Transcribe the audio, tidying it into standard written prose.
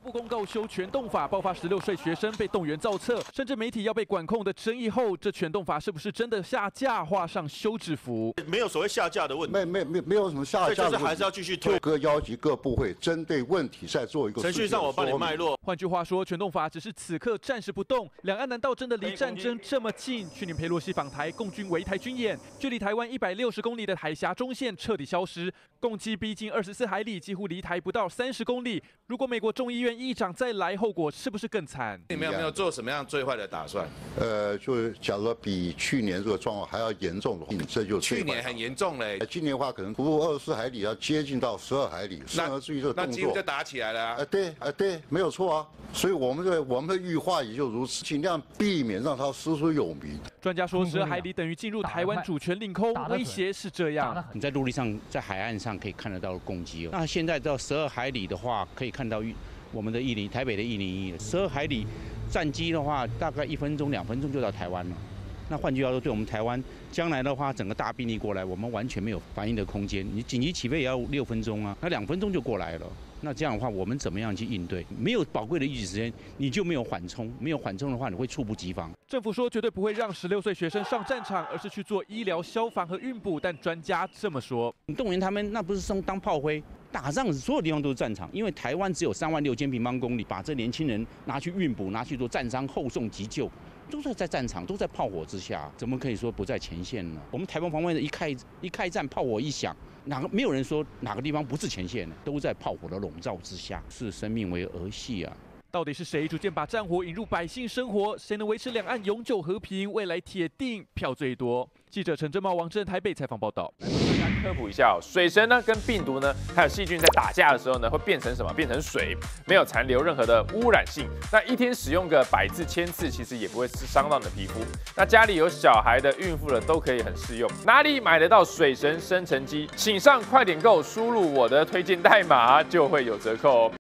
不公告修全动法，爆发16岁学生被动员造册，甚至媒体要被管控的争议后，这全动法是不是真的下架，画上休止符？ 没有所谓下架的问题， 没有什么下架的问题， 就是还是要继续推。 各邀集各部会针对问题再做一个程序上我帮你脉络。 换句话说，全动法只是此刻暂时不动，两岸难道真的离战争这么近？去年佩洛西访台，共军围台军演，距离台湾160公里的海峡中线彻底消失，共机逼近24海里，几乎离台不到30公里。如果美国众议院议长再来，后果是不是更惨？ 你们有没有做什么样最坏的打算？ 就是假如比去年这个状况还要严重的话，这就去年很严重嘞， 今年的话可能不过24海里要接近到12海里，甚至于这个动作， 那几乎就打起来了啊！ 对，没有错啊。所以我们的预化也就如此，尽量避免让它师出有名。 专家说，12海里等于进入台湾主权领空，威胁是这样。 你在陆地上，在海岸上可以看得到攻击哦。那现在到12海里的话，可以看到我们的台北的101 12海里战机的话，大概1分钟、2分钟就到台湾了。那换句话说，对我们台湾将来的话，整个大兵力过来，我们完全没有反应的空间。你紧急起飞也要6分钟啊，那2分钟就过来了。那这样的话，我们怎么样去应对？没有宝贵的预警时间，你就没有缓冲。没有缓冲的话，你会猝不及防。 政府说绝对不会让16岁学生上战场，而是去做医疗、消防和运补。但专家这么说： 你动员他们，那不是当炮灰？打仗所有地方都是战场，因为台湾只有36000平方公里，把这年轻人拿去运补，拿去做战伤后送急救。都在战场，都在炮火之下，怎么可以说不在前线呢？我们台湾防卫的一开战，炮火一响，没有人说哪个地方不是前线呢？都在炮火的笼罩之下，视生命为儿戏啊！ 到底是谁逐渐把战火引入百姓生活？谁能维持两岸永久和平？未来铁定票最多。记者陈正茂、王震台北采访报道。 科普一下哦，水神呢跟病毒呢还有细菌在打架的时候呢，会变成什么？变成水，没有残留任何的污染性。那一天使用个100次、1000次，其实也不会伤到你的皮肤。那家里有小孩的、孕妇的都可以很适用。哪里买得到水神生成机？请上快点购，输入我的推荐代码就会有折扣哦。